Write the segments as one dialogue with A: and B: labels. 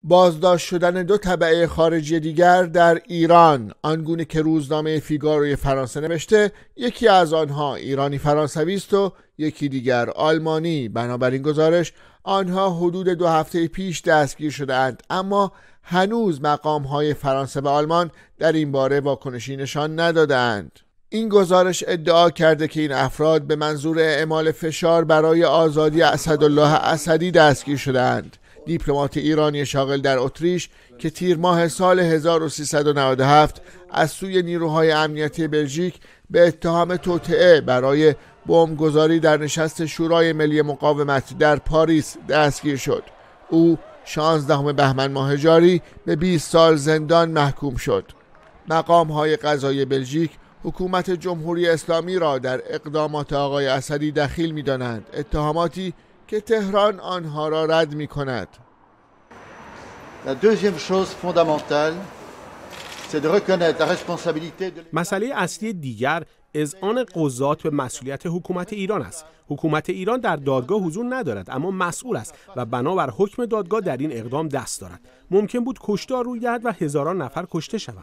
A: بازداشت شدن دو تبعه خارجی دیگر در ایران، آنگونه که روزنامه فیگاروی فرانسه نوشته یکی از آنها ایرانی فرانسوی است و یکی دیگر آلمانی. بنابراین گزارش آنها حدود 2 هفته پیش دستگیر شده‌اند، اما هنوز مقام‌های فرانسه و آلمان در این باره واکنشی نشان ندادند. این گزارش ادعا کرده که این افراد به منظور اعمال فشار برای آزادی اسدالله اسدی دستگیر شده‌اند. دیپلمات ایرانی شاغل در اتریش که تیر ماه سال 1397 از سوی نیروهای امنیتی بلژیک به اتهام توطئه برای بمبگذاری در نشست شورای ملی مقاومت در پاریس دستگیر شد. او 16 بهمن ماه جاری به 20 سال زندان محکوم شد. مقام‌های قضایی بلژیک حکومت جمهوری اسلامی را در اقدامات آقای اسدی دخیل می‌دانند، اتهاماتی که تهران آنها را رد می‌کند.
B: مسئله اصلی دیگر اذعان قضات به مسئولیت حکومت ایران است. حکومت ایران در دادگاه حضور ندارد اما مسئول است و بنابر حکم دادگاه در این اقدام دست دارد. ممکن بود کشتار روی دهد و هزاران نفر کشته شوند.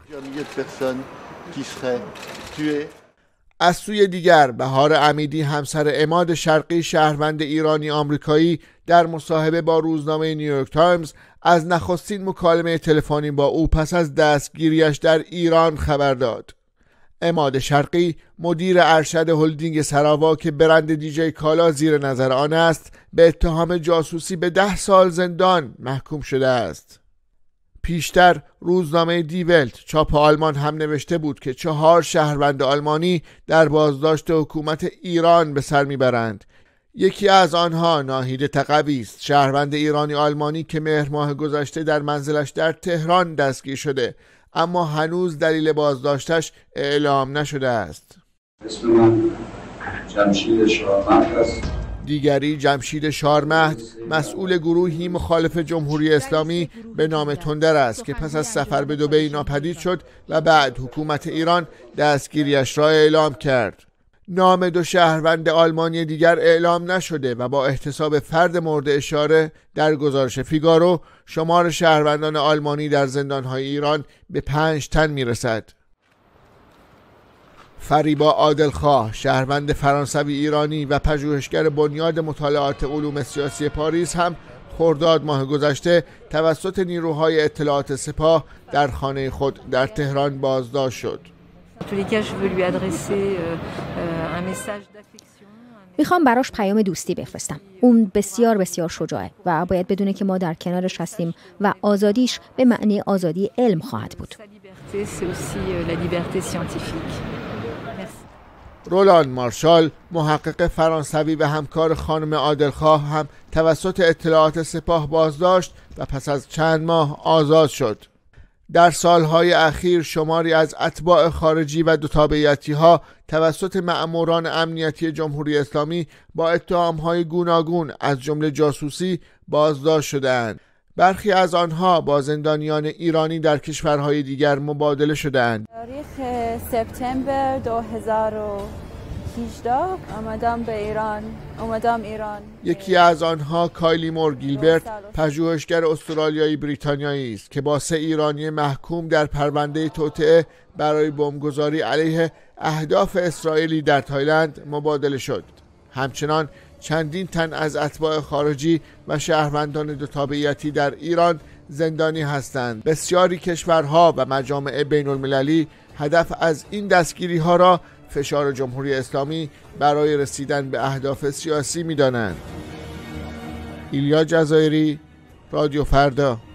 A: از سوی دیگر بهار امیدی همسر عماد شرقی شهروند ایرانی آمریکایی در مصاحبه با روزنامه نیویورک تایمز از نخستین مکالمه تلفنی با او پس از دستگیریش در ایران خبر داد. عماد شرقی مدیر ارشد هلدینگ سراوا که برند دیجی کالا زیر نظر آن است به اتهام جاسوسی به 10 سال زندان محکوم شده است. پیشتر روزنامه دی ولت چاپ آلمان هم نوشته بود که 4 شهروند آلمانی در بازداشت حکومت ایران به سر میبرند. یکی از آنها ناهید تقوی است، شهروند ایرانی آلمانی که مهر ماه گذشته در منزلش در تهران دستگیر شده، اما هنوز دلیل بازداشتش اعلام نشده است.
C: اسم من جمشید شارمهد است.
A: دیگری جمشید شارمهد مسئول گروهی مخالف جمهوری اسلامی به نام تندر است که پس از سفر به دبی ناپدید شد و بعد حکومت ایران دستگیریش را اعلام کرد. نام 2 شهروند آلمانی دیگر اعلام نشده و با احتساب فرد مورد اشاره در گزارش فیگارو شمار شهروندان آلمانی در زندانهای ایران به 5 تن میرسد. فریبا عادلخواه شهروند فرانسوی ایرانی و پژوهشگر بنیاد مطالعات علوم سیاسی پاریس هم خرداد ماه گذشته توسط نیروهای اطلاعات سپاه در خانه خود در تهران بازداشت شد.
D: میخوام براش پیام دوستی بفرستم. اون بسیار بسیار شجاعه و باید بدونه که ما در کنارش هستیم و آزادیش به معنی آزادی علم خواهد بود.
A: رولان مارشال محقق فرانسوی و همکار خانم عادلخواه هم توسط اطلاعات سپاه بازداشت و پس از چند ماه آزاد شد. در سالهای اخیر شماری از اتباع خارجی و دو تابعیتی‌ها توسط مأموران امنیتی جمهوری اسلامی با اتهام‌های گوناگون از جمله جاسوسی بازداشت شده‌اند. برخی از آنها با زندانیان ایرانی در کشورهای دیگر مبادله شده‌اند.
E: تاریخ سپتامبر 2018 اومدم ایران.
A: یکی از آنها کایلی مور گیلبرت پژوهشگر استرالیایی بریتانیایی است که با 3 ایرانی محکوم در پرونده توطئه برای بمبگذاری علیه اهداف اسرائیلی در تایلند مبادله شد. همچنان چندین تن از اتباع خارجی و شهروندان دو تابعیتی در ایران زندانی هستند. بسیاری کشورها و مجامع بین المللی هدف از این دستگیری ها را فشار جمهوری اسلامی برای رسیدن به اهداف سیاسی می دانند. ایلیا جزایری، رادیو فردا.